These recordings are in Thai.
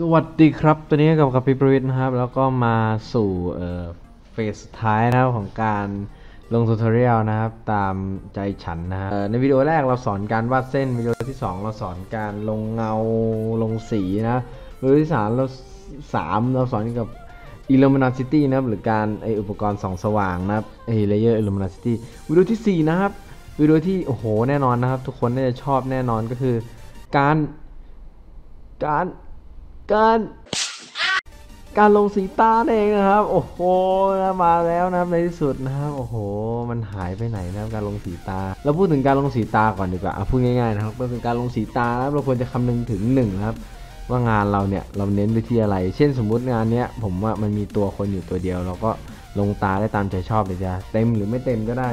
สวัสดีครับตัวนี้กับพี่ประวิทย์นะครับแล้วก็มาสู่เฟสสุดท้ายนะครับของการลงทูทอเรียลนะครับตามใจฉันนะฮะในวิดีโอแรกเราสอนการวาดเส้นวิดีโอที่2เราสอนการลงเงาลงสีนะวิดีโอที่3เราสอนเกี่ยวกับ Illuminosity นะครับหรือการอุปกรณ์ส่องสว่างนะครับLayer Illuminosity วิดีโอที่4นะครับวิดีโอที่โอ้โหแน่นอนนะครับทุกคนน่าจะชอบแน่นอนก็คือการการการการลงสีตาเองนะครับโอ้โหมาแล้วนะครับในที่สุดนะครับโอ้โหมันหายไปไหนนะครับการลงสีตาเราพูดถึงการลงสีตาก่อนดีกว่าพูดง่ายๆนะครับก็คือการลงสีตาแล้วเราควรจะคำนึงถึง1นะครับว่างานเราเนี่ยเราเน้นไปที่อะไรเช่นสมมุติงานเนี้ยผมว่ามันมีตัวคนอยู่ตัวเดียวเราก็ลงตาได้ตามใจชอบเลยจ้ะเต็มหรือไม่เต็มก็ได้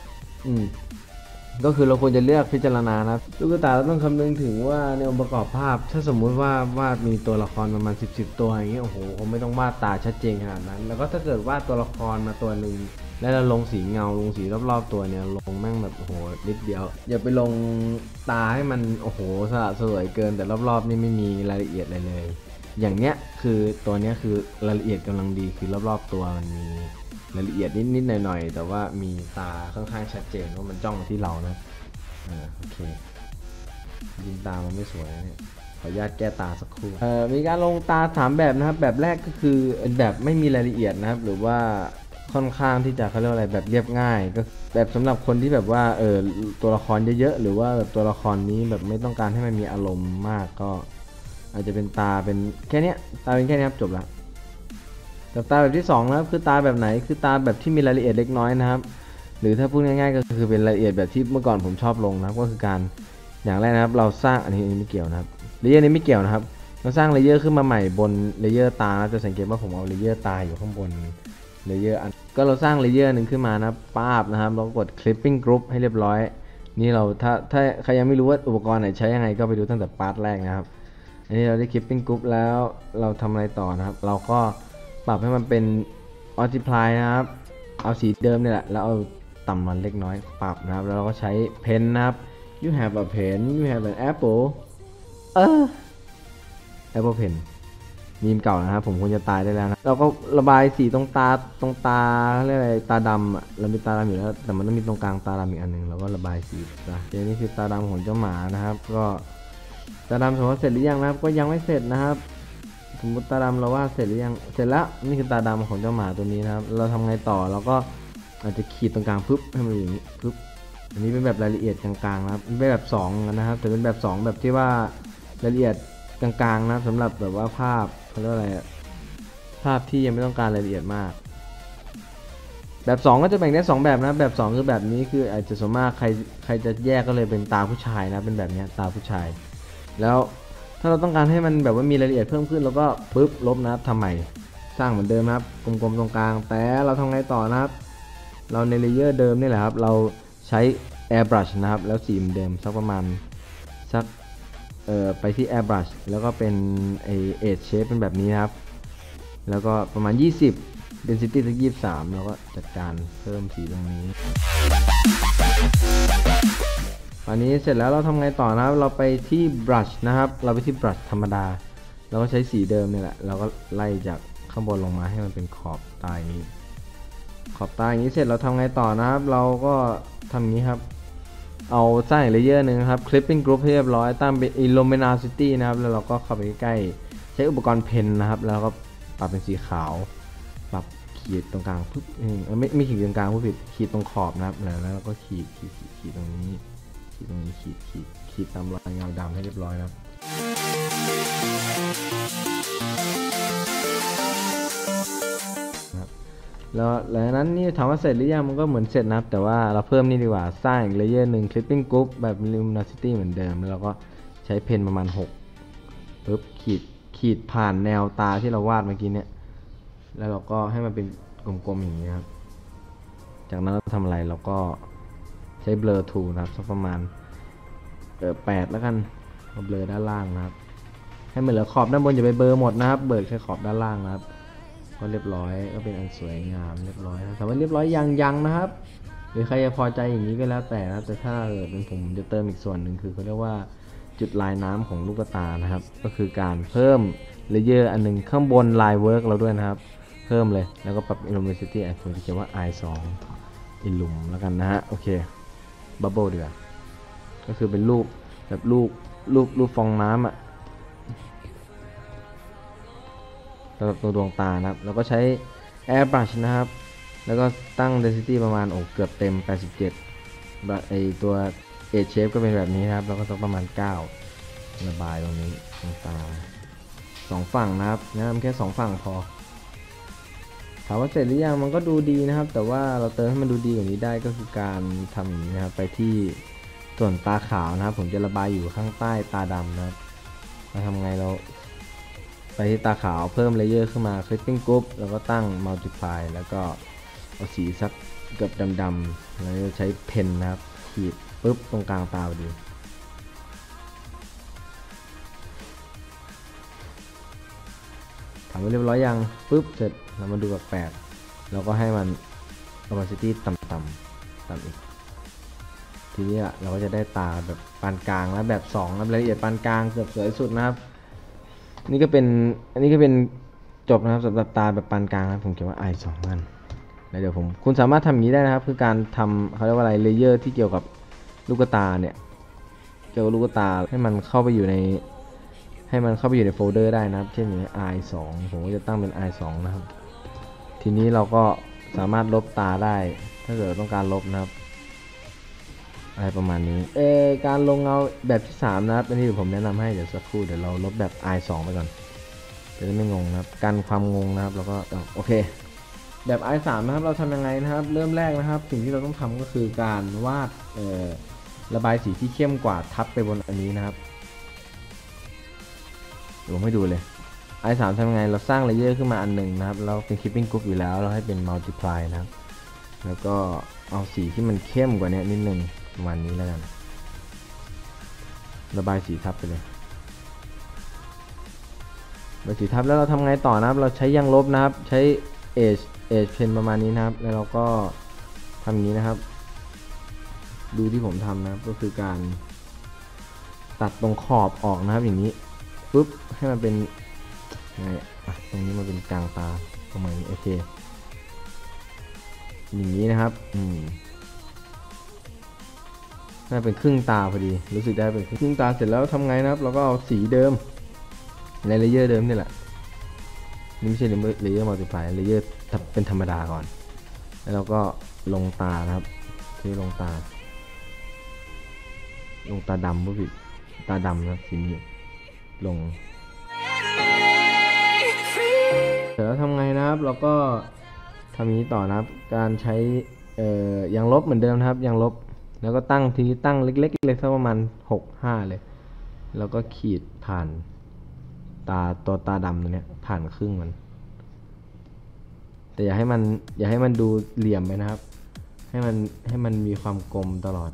ก็คือเราควรจะเลือกพิจารณานะลูกตาเราต้องคำนึงถึงว่าในองค์ประกอบภาพถ้าสมมุติว่าวาดมีตัวละครประมาณ10ตัวอย่างเงี้ยโอ้โหคงไม่ต้องวาดตาชัดเจนขนาดนั้นแล้วก็ถ้าเกิดวาดตัวละครมาตัวหนึ่งแล้วเราลงสีเงาลงสีรอบๆตัวเนี่ยลงแม่งแบบโอ้โหนิดเดียวอย่าไปลงตาให้มันโอ้โหสละสวยเกินแต่รอบๆนี่ไม่มีรายละเอียดอะไรเลยอย่างเนี้ยคือตัวเนี้ยคือรายละเอียดกำลังดีคือรอบๆตัวมันมีรายละเอียดนิดๆหน่อยๆแต่ว่ามีตาค่อนข้างชัดเจนว่ามันจ้องมาที่เรานะโอเคยิงตามันไม่สวยนะเนี่ยขออนุญาตแก้ตาสักครู่มีการลงตา3แบบนะครับแบบแรกก็คือแบบไม่มีรายละเอียดนะครับหรือว่าค่อนข้างที่จะเขาเรียกอะไรแบบเรียบง่ายก็แบบสำหรับคนที่แบบว่าตัวละครเยอะๆหรือว่าแบบตัวละครนี้แบบไม่ต้องการให้มันมีอารมณ์มากก็อาจจะเป็นตาเป็นแค่นี้ตาเป็นแค่นี้ครับจบละแต่ตาแบบที่2นะครับคือตาแบบไหนคือตาแบบที่มีรายละเอียดเล็กน้อยนะครับหรือถ้าพูดง่ายๆก็คือเป็นรายละเอียดแบบที่เมื่อก่อนผมชอบลงนะครับก็คือการอย่างแรกนะครับเราสร้างอันนี้ไม่เกี่ยวนะครับเลเยอร์นี้ไม่เกี่ยวนะครับเราสร้างเลเยอร์ขึ้นมาใหม่บนเลเยอร์ตาจะสังเกตว่าผมเอาเลเยอร์ตาอยู่ข้างบนเลเยอร์อันก็เราสร้างเลเยอร์หนึ่งขึ้นมานะป้าบนะครับเรากด clipping group ให้เรียบร้อยนี่เราถ้าใครยังไม่รู้ว่าอุปกรณ์ไหนใช้ยังไงก็ไปดูตั้งแต่พาร์ทแรกนะครับอันนี้เราได้ clipping group แล้วเราทำอะไรต่อนะครับเราก็ปรับให้มันเป็น multiply นะครับเอาสีเดิมนี่แหละแล้วเอาต่ำมันเล็กน้อยปรับนะครับแล้วเราก็ใช้เพนนะครับ you have a pen you have an apple apple pen มีมเก่านะครับผมควรจะตายได้แล้วนะเราก็ระบายสีตรงตาเรียกอะไรตาดำอ่ะเรามีตาดำอยู่แล้วแต่มันต้องมีตรงกลางตาดำอีกอันหนึ่งเราก็ระบายสีนะนี่คือตาดำของเจ้าหมานะครับก็ตาดำสมมติเสร็จหรือยังนะครับก็ยังไม่เสร็จนะครับสมมติตาดำเราว่าเสร็จหรือยังเสร็จแล้วนี่คือตาดำของเจ้าหมาตัวนี้นะครับเราทำไงต่อเราก็อาจจะขีดตรงกลางปุ๊บให้มันอย่างนี้ปุ๊บอันนี้เป็นแบบรายละเอียดกลางๆนะครับเป็นแบบ2นะครับแต่เป็นแบบ2แบบที่ว่ารายละเอียดกลางๆนะสำหรับแบบว่าภาพเขาเรียกอะไรภาพที่ยังไม่ต้องการรายละเอียดมากแบบ2ก็จะแบ่งได้2แบบนะแบบ2คือแบบนี้คืออาจจะส่วนมากใครจะแยกก็เลยเป็นตาผู้ชายนะเป็นแบบนี้ตาผู้ชายแล้วถ้าเราต้องการให้มันแบบว่ามีรายละเอียดเพิ่มขึ้นเราก็ปึ๊บลบนะครับทำใหม่สร้างเหมือนเดิมนะครับกลมๆตรงกลางแต่เราทำไงต่อนะครับเราในเลเยอร์เดิมนี่แหละครับเราใช้ airbrush นะครับแล้วสีเหมือนเดิมสักประมาณสักไปที่ airbrush แล้วก็เป็นedge shape เป็นแบบนี้ครับแล้วก็ประมาณ20 density สัก23แล้วก็จัดการเพิ่มสีตรงนี้อันนี้เสร็จแล้วเราทำไงต่อนะครับเราไปที่ brush นะครับเราไปที่ brush ธรรมดาเราก็ใช้สีเดิมนี่แหละเราก็ไล่จากข้างบนลงมาให้มันเป็นขอบตาอย่างนี้ขอบตาอย่างนี้เสร็จเราทำไงต่อนะครับเราก็ทำอย่างนี้ครับเอาสร้างเลเยอร์หนึ่งครับ clipping group ให้เรียบร้อยตั้งเป็น illuminosity นะครับแล้วเราก็เข้าไปใกล้ใช้อุปกรณ์เพนนะครับแล้วก็ปรับเป็นสีขาวปรับขีดตรงกลางปุ๊บไม่ขีดตรงกลางผู้ผิดขีดตรงขอบนะครับแล้วเราก็ขีดตรงนี้ขีดตรงนี้ขีดตามรอยเงาดำให้เรียบร้อยครับแล้วหลังจากนั้นนี่ถามว่าเสร็จหรือยังมันก็เหมือนเสร็จนะครับแต่ว่าเราเพิ่มนี่ดีกว่าสร้างอีกเลเยอร์หนึ่ง clipping group แบบ luminosity เหมือนเดิมแล้วเราก็ใช้เพนประมาณ6ปึ๊บขีดผ่านแนวตาที่เราวาดเมื่อกี้เนี่ยแล้วเราก็ให้มันเป็นกลมๆอย่างนี้ครับจากนั้นเราทำอะไรเราก็ใช้ blur tool นะครับสักประมาณ8แล้วกันเบลอด้านล่างนะครับให้มันเหลือขอบด้านบนอย่าไปเบลอหมดนะครับเบิกแค่ขอบด้านล่างนะครับก็เรียบร้อยก็เป็นอันสวยงามเรียบร้อยนะแต่ว่าเรียบร้อยยังนะครับหรือใครจะพอใจอย่างนี้ก็แล้วแต่นะแต่ถ้าเป็นผมจะเติมอีกส่วนหนึ่งคือเขาเรียกว่าจุดลายน้ำของลูกตานะครับก็คือการเพิ่มเลเยอร์อันนึงข้างบน Line Work เราด้วยนะครับเพิ่มเลยแล้วก็ปรับ Luminosity ผมจะเขียนว่า I2 Illum แล้วกันนะฮะโอเค Bubble ดีกว่าก็คือเป็นรูปแบบรูปฟองน้ำอ่ะสำหรับตัวดวงตานะครับแล้วก็ใช้ Airbrush นะครับแล้วก็ตั้ง density ประมาณเกือบเต็ม87ไอตัว edge shape ก็เป็นแบบนี้นะครับแล้วก็ต้องประมาณ9ระบายตรงนี้ดวงตา2ฝั่งนะครับแนะนำแค่2ฝั่งพอถามว่าเสร็จหรือยังมันก็ดูดีนะครับแต่ว่าเราเติมให้มันดูดีกว่านี้ได้ก็คือการทำอย่างนี้นะครับไปที่ส่วนตาขาวนะครับผมจะระบายอยู่ข้างใต้ตาดำนะครับเราทำไงเราไปที่ตาขาวเพิ่มเลเยอร์ขึ้นมา clipping group แล้วก็ตั้ง multiply แล้วก็เอาสีสักเกือบดำๆแล้วใช้เพนนะครับขีดปุ๊บตรงกลางตาดีถามว่าเรียบร้อยยังปุ๊บเสร็จเรามาดูแปลกๆเราก็ให้มัน opacity ต่ำอีกทีนี้เราก็จะได้ตาแบบปานกลางและแบบ2แล้วรายละเอียดปานกลางเกือบสวยสุดนะครับอันนี้ก็เป็นจบนะครับสำหรับตาแบบปานกลางนะผมเขียนว่า I2 นั่นแล้วเดี๋ยวคุณสามารถทำอย่างนี้ได้นะครับคือการทำเขาเรียกว่าอะไรเลเยอร์ที่เกี่ยวกับลูกตาเนี่ยเกี่ยวกับลูกตาให้มันเข้าไปอยู่ในโฟลเดอร์ได้นะครับเช่นอย่าง I2 ผมก็จะตั้งเป็น I2 นะครับทีนี้เราก็สามารถลบตาได้ถ้าเกิดต้องการลบนะครับอะไรประมาณนี้การลงเงาแบบที่3นะครับอันนี้เดี๋ยวผมแนะนำให้เดี๋ยวสักครู่เดี๋ยวเราลบแบบ I2 ไปก่อนจะได้ไม่งงนะครับกันความงงนะครับแล้วก็โอเคแบบ I3 นะครับเราทำยังไงนะครับเริ่มแรกนะครับสิ่งที่เราต้องทำก็คือการวาดระบายสีที่เข้มกว่าทับไปบนอันนี้นะครับผมให้ดูเลย I3 ทำยังไงเราสร้างเลเยอร์ขึ้นมาอันหนึ่งนะครับเราเป็น clipping group อยู่แล้วเราให้เป็น multiply นะครับแล้วก็เอาสีที่มันเข้มกว่านี้นิดนึงประมาณนี้แล้วกันระบายสีทับไปเลยระบายสีทับแล้วเราทำไงต่อนะครับเราใช้ยางลบนะครับใช้ edge pen ประมาณนี้นะครับแล้วเราก็ทำอย่างนี้นะครับดูที่ผมทำนะครับก็คือการตัดตรงขอบออกนะครับอย่างนี้ปุ๊บให้มันเป็นไงตรงนี้มันเป็นกลางตาประมาณนี้โอเคอย่างนี้นะครับน่าเป็นครึ่งตาพอดีรู้สึกได้เป็นครึ่งตาเสร็จแล้วทำไงนะครับเราก็เอาสีเดิมในเลเยอร์เดิมนี่แหละนี่ไม่ใช่เลเยอร์มัลติพลายเลเยอร์เป็นธรรมดาก่อนแล้วเราก็ลงตานะครับที่ลงตาดำผู้ผิดตาดำนะครับสีนี้ลงเสร็จแล้วทำไงนะครับเราก็ทำนี้ต่อนะครับการใช้ยางลบเหมือนเดิมนะครับยางลบแล้วก็ตั้งเล็กๆเลยสักประมาณ6-5เลยแล้วก็ขีดผ่านตัวตาดำตัวเนี้ยผ่านครึ่งมันแต่อย่าให้มันดูเหลี่ยมไปนะครับให้มันมีความกลมตลอด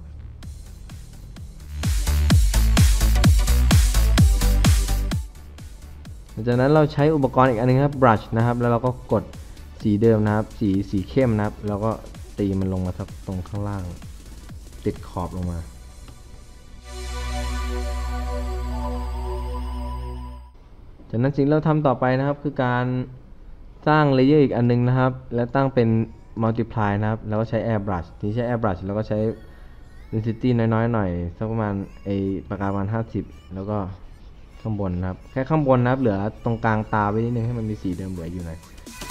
หลังจากนั้นเราใช้อุปกรณ์อีกอันนึงครับ brush นะครับแล้วเราก็กดสีเดิมนะครับสีเข้มนะครับแล้วก็ตีมันลงมาตรงข้างล่างติดขอบลงมาจากนั้นสิ่งเราทำต่อไปนะครับคือการสร้างเลเยอร์อีกอันนึงนะครับแล้วตั้งเป็น multiply นะครับแล้วก็ใช้ airbrush ที่ใช้ airbrush แล้วก็ใช้ density น้อยๆหน่อยสักประมาณปากกาประมาณ50แล้วก็ข้างบนนะครับแค่ข้างบนนะครับเหลือตรงกลางตาไว้นิดนึงให้มันมีสีเดิมเหลืออยู่หน่อย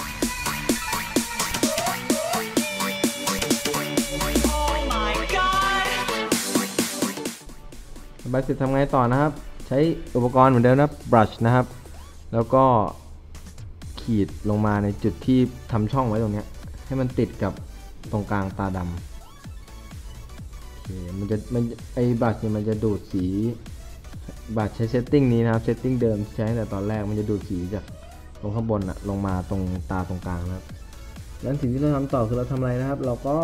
ระบายเสร็จทำไงต่อนะครับใช้อุปกรณ์เหมือนเดิมนะ brush นะครับแล้วก็ขีดลงมาในจุดที่ทำช่องไว้ตรงนี้ให้มันติดกับตรงกลางตาดำโอเคบัตรเนี่ยมันจะดูดสีบัตรใช้เซตติ้งนี้นะครับเซตติ้งเดิมใช้ตั้งแต่ตอนแรกมันจะดูดสีจากตรงข้างบนอะลงมาตรงตาตรงกลางนะครับแล้วสิ่งที่เราทำต่อคือเราทำอะไรนะครับเราก็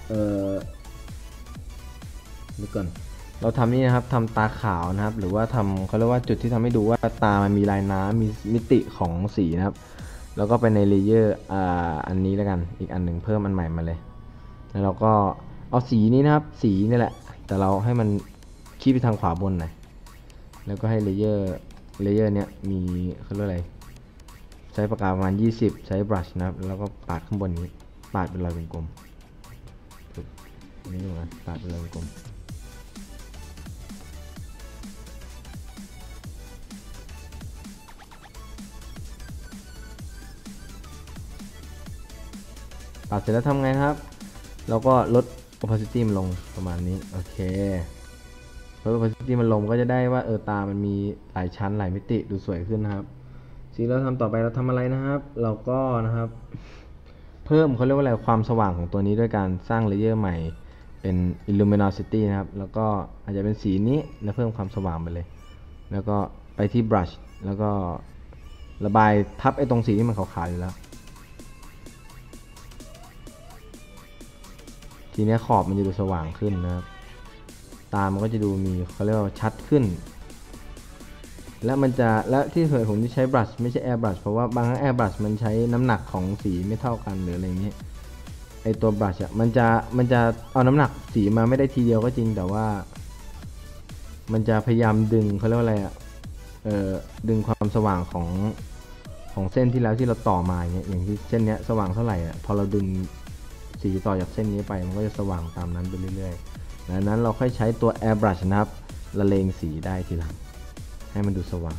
ดูก่อนเราทำนี่นะครับทำตาขาวนะครับหรือว่าเขาเรียกว่าจุดที่ทำให้ดูว่าตามันมีลายน้ำมีมิติของสีนะครับแล้วก็ไปในเลเยอร์อันนี้แล้วกันอีกอันหนึ่งเพิ่มอันใหม่มาเลยแล้วเราก็เอาสีนี้นะครับสีนี่แหละแต่เราให้มันชี้ไปทางขวาบนหน่อยแล้วก็ให้เลเยอร์เลเยอร์เนี้ยมีเขาเรียกอะไรใช้ปากกาประมาณ20ใช้บรัชนะครับแล้วก็ปาดข้างบนนี้ปาดเป็นรอยกลมๆนี่ดูนะปาดเป็นรอยกลมปาดเสร็จแล้วทำไงนะครับเราก็ลด opacity มันลงประมาณนี้โอเคลด opacity มันลงก็จะได้ว่าตามันมีหลายชั้นหลายมิติดูสวยขึ้นนะครับสิ่งเราทำต่อไปเราทำอะไรนะครับเราก็นะครับเพิ่มเขาเรียกว่าอะไรความสว่างของตัวนี้ด้วยการสร้างเลเยอร์ใหม่เป็น illuminosity นะครับแล้วก็อาจจะเป็นสีนี้แล้วเพิ่มความสว่างไปเลยแล้วก็ไปที่ brush แล้วก็ระบายทับไอ้ตรงสีที่มันขาวๆอยู่แล้วทีนี้ขอบมันจะดูสว่างขึ้นนะครับตามันก็จะดูมีเขาเรียกว่าชัดขึ้นและมันจะและที่เหตุผมที่ใช้บรัชไม่ใช่แอร์บรัชเพราะว่าบางครั้งแอร์บรัชมันใช้น้ำหนักของสีไม่เท่ากันหรืออะไรเงี้ยไอตัวบรัชมันจะเอาน้ำหนักสีมาไม่ได้ทีเดียวก็จริงแต่ว่ามันจะพยายามดึงเขาเรียกว่าอะไรดึงความสว่างของเส้นที่แล้วที่เราต่อมาอย่างที่เส้นนี้สว่างเท่าไหร่พอเราดึงสีต่อจากเส้นนี้ไปมันก็จะสว่างตามนั้นไปเรื่อยๆดังนั้นเราค่อยใช้ตัว airbrush นะครับละเลงสีได้ทีหลังให้มันดูสว่าง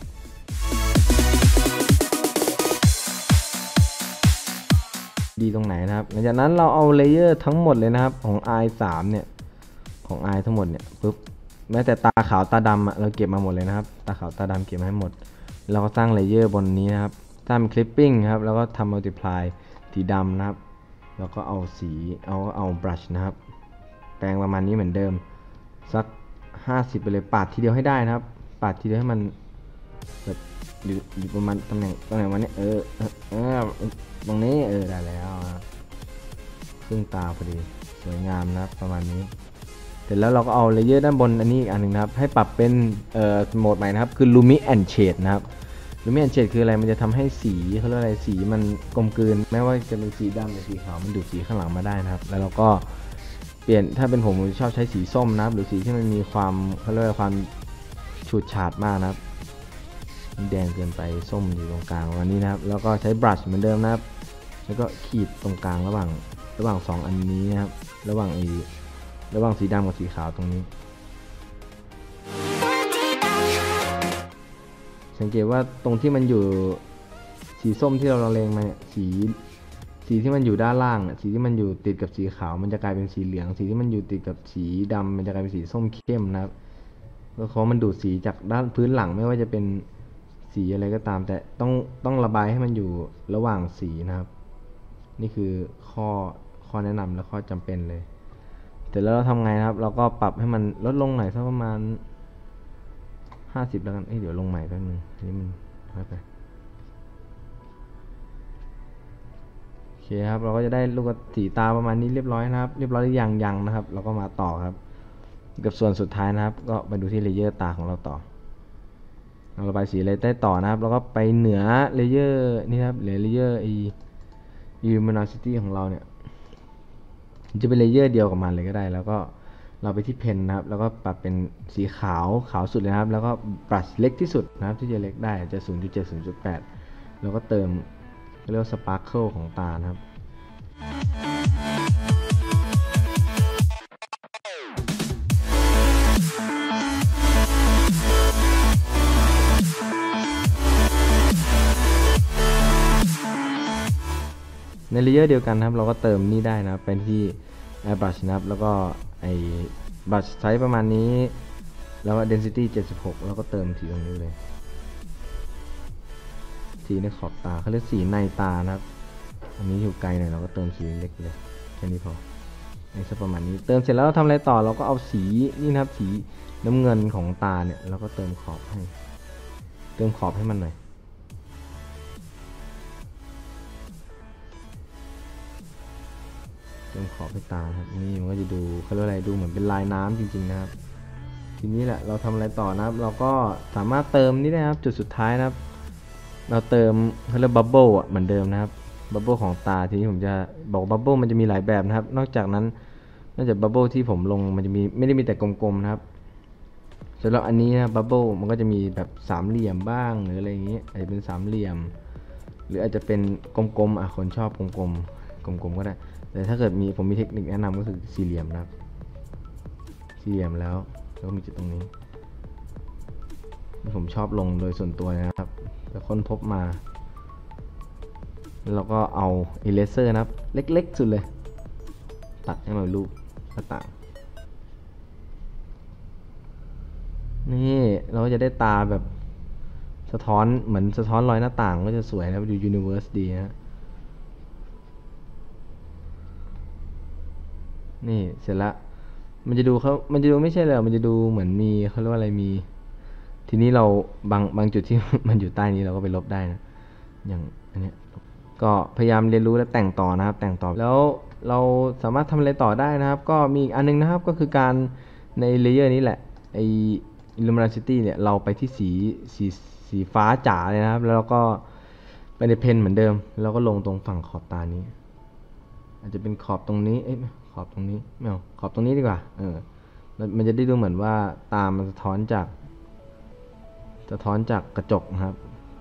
ดีตรงไหนนะครับหลังจากนั้นเราเอาเลเยอร์ทั้งหมดเลยนะครับของ i3 เนี่ยของ i ทั้งหมดเนี่ยปุ๊บแม้แต่ตาขาวตาดำเราเก็บมาหมดเลยนะครับตาขาวตาดำเก็บมาให้หมดเราก็สร้างเลเยอร์บนนี้นะครับสร้าง clipping ครับแล้วก็ทำ multiply สีดำนะครับแล้วก็เอาสีเอาบรัชนะครับแปรงประมาณนี้เหมือนเดิมสัก50ไปเลยปาดทีเดียวให้ได้นะครับปาดทีเดียวให้มันแบบอยู่ประมาณตำแหน่งวันนี้ตรงนี้ได้แล้วครึ่งตาพอดีสวยงามนะครับประมาณนี้เสร็จแล้วเราก็เอาเลเยอร์ด้านบนอันนี้อีกอันหนึ่งนะครับให้ปรับเป็นโหมดใหม่นะครับคือ Lumi and Shade นะครับ Lumi and Shade คืออะไรมันจะทำให้สีเขาเรียกอะไรสีมันกลมกลืนไม่ว่าจะเป็นสีดำหรือสีขาวมันดูดสีข้างหลังมาได้นะครับแล้วเราก็เปลี่ยนถ้าเป็นผมชอบใช้สีส้มนะครับหรือสีที่มันมีความเขาเรียกว่าความฉูดฉาดมากนะครับแดงเกินไปส้มอยู่ตรงกลางวันนี้นะครับแล้วก็ใช้บรัชเหมือนเดิมนะครับแล้วก็ขีดตรงกลางระหว่าง2อันนี้นะครับระหว่างสีดำกับสีขาวตรงนี้สังเกตว่าตรงที่มันอยู่สีส้มที่เราเลงมาสีที่มันอยู่ด้านล่างสีที่มันอยู่ติดกับสีขาวมันจะกลายเป็นสีเหลืองสีที่มันอยู่ติดกับสีดำมันจะกลายเป็นสีส้มเข้มนะครับเพราะมันดูดสีจากด้านพื้นหลังไม่ว่าจะเป็นสีอะไรก็ตามแต่ต้องระบายให้มันอยู่ระหว่างสีนะครับนี่คือข้อแนะนำและข้อจำเป็นเลยแต่แล้วเราทำไงนะครับเราก็ปรับให้มันลดลงหน่อยสักประมาณ50แล้วกันเดี๋ยวลงใหม่แป๊บนึงนี่มันน้อยไปโอเคครับเราก็จะได้ลูกสีตาประมาณนี้เรียบร้อยนะครับเรียบร้อยหรือยังนะครับเราก็มาต่อครับกับส่วนสุดท้ายนะครับก็ไปดูที่เลเยอร์ตาของเราต่อเราระบายสีอะไรได้ต่อนะครับแล้วก็ไปเหนือเลเยอร์นี่ครับเหลือเลเยอร์luminosity ของเราเนี่ยจะเป็นเลเยอร์เดียวกับมันเลยก็ได้แล้วก็เราไปที่เพนนะครับแล้วก็ปรับเป็นสีขาวสุดเลยนะครับแล้วก็บรัชเล็กที่สุดนะครับที่จะเล็กได้จะ 0.7 0.8 แล้วก็เติมเรียกว่าสปาร์เคิลของตานะครับในเลเยอร์เดียวกันนะครับเราก็เติมนี่ได้นะครับเป็นที่ airbrush นะครับแล้วก็ไอ้บรัชไซส์ประมาณนี้แล้วก็ density 76แล้วก็เติมสีตรงนี้เลยสีในขอบตาเขาเรียกสีในตานะครับอันนี้อยู่ไกลหน่อยเราก็เติมสีเล็กเลยแค่นี้พอในสักประมาณนี้เติมเสร็จแล้วทำอะไรต่อเราก็เอาสีนี่นะครับสีน้ำเงินของตาเนี่ยเราก็เติมขอบให้มันหน่อยเติมขอบให้ตาครับนี่มันก็จะดูเขาเรียกอะไรดูเหมือนเป็นลายน้ำจริงๆนะครับทีนี้แหละเราทำอะไรต่อนะครับเราก็สามารถเติมนี่ได้นะครับจุดสุดท้ายนะครับเราเติมเขาเรียกบับเบิ้ลเหมือนเดิมนะครับบับเบิ้ลของตาทีนี้ผมจะบอกบับเบิ้ลมันจะมีหลายแบบนะครับนอกจากบับเบิ้ลที่ผมลงมันจะมีไม่ได้มีแต่กลมๆนะครับสำหรับอันนี้นะบับเบิลมันก็จะมีแบบสามเหลี่ยมบ้างหรืออะไรอย่างนี้อาจจะเป็นสามเหลี่ยมหรืออาจจะเป็นกลมๆคนชอบกลมๆก็ได้แต่ถ้าเกิดผมมีเทคนิคแนะนำก็คือสี่เหลี่ยมนะครับสี่เหลี่ยมแล้วมีจุดตรงนี้ที่ผมชอบลงโดยส่วนตัวนะครับแล้วค้นพบมาแล้วเราก็เอาอิเลเซอร์นะครับเล็กๆสุดเลยตัดให้มันรูปหน้าต่างนี่เราก็จะได้ตาแบบสะท้อนเหมือนสะท้อนรอยหน้าต่างก็จะสวยนะดูยูนิเวอร์สดีนะนี่เสร็จละมันจะดูไม่ใช่เลยมันจะดูเหมือนมีเขาเรียกว่าอะไรมีทีนี้เราบางจุดที่ มันอยู่ใต้นี้เราก็ไปลบได้นะอย่างอันเนี้ยก็พยายามเรียนรู้และแต่งต่อนะครับแต่งต่อแล้วเราสามารถทำอะไรต่อได้นะครับก็มีอีกอันนึงนะครับก็คือการในเลเยอร์นี้แหละไอ Illuminosity เนี่ยเราไปที่สีฟ้าจ๋าเลยนะครับแล้วเราก็ไปในเพนเหมือนเดิมแล้วก็ลงตรงฝั่งขอบตานี้อาจจะเป็นขอบตรงนี้ขอบตรงนี้ไม่เอาขอบตรงนี้ดีกว่ามันจะได้ดูเหมือนว่าตามันสะท้อนจากกระจกนะครับ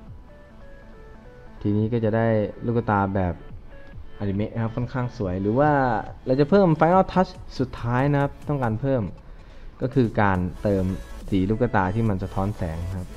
ทีนี้ก็จะได้ลูกตาแบบอนิเมะนะครับค่อนข้างสวยหรือว่าเราจะเพิ่ม Final Touch สุดท้ายนะครับต้องการเพิ่มก็คือการเติมสีลูกตาที่มันสะท้อนแสงครับ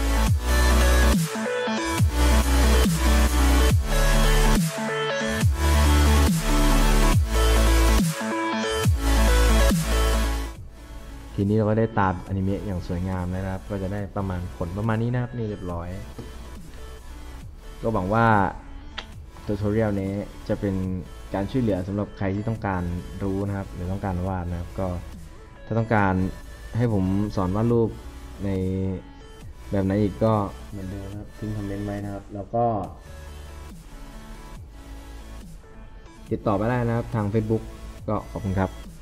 ทีนี้เราก็ได้ตาอนิเมะอย่างสวยงามนะครับก็จะได้ประมาณผลประมาณนี้นะครับนี่เรียบร้อยก็หวังว่าทูตอเรียลนี้จะเป็นการช่วยเหลือสำหรับใครที่ต้องการรู้นะครับหรือต้องการวาดนะครับก็ถ้าต้องการให้ผมสอนวาดรูปในแบบไหนอีกก็เหมือนเดิมครับทิ้งคอมเมนต์ไว้นะครับแล้วก็ติดต่อมาได้นะครับทาง Facebook ก็ขอบคุณครับ